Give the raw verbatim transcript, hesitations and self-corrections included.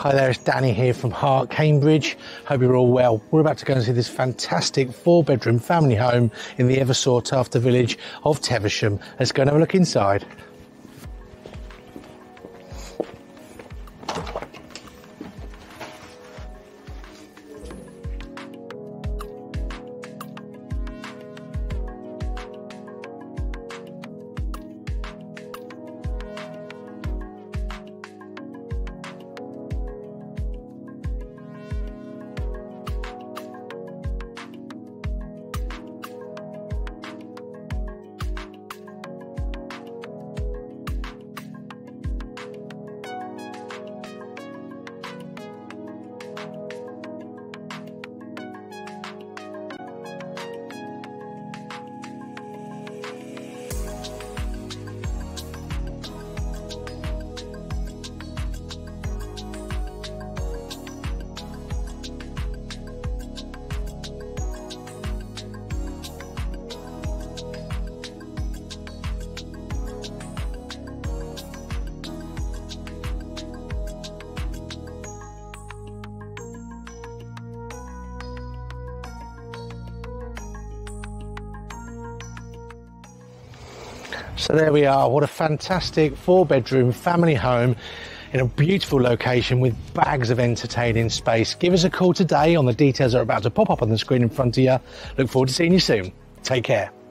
Hi there, it's Danny here from HAART, Cambridge. Hope you're all well. We're about to go and see this fantastic four bedroom family home in the ever sought after village of Teversham. Let's go and have a look inside. So there we are, what a fantastic four bedroom family home in a beautiful location with bags of entertaining space. Give us a call today on the details that are about to pop up on the screen in front of you. Look forward to seeing you soon. Take care.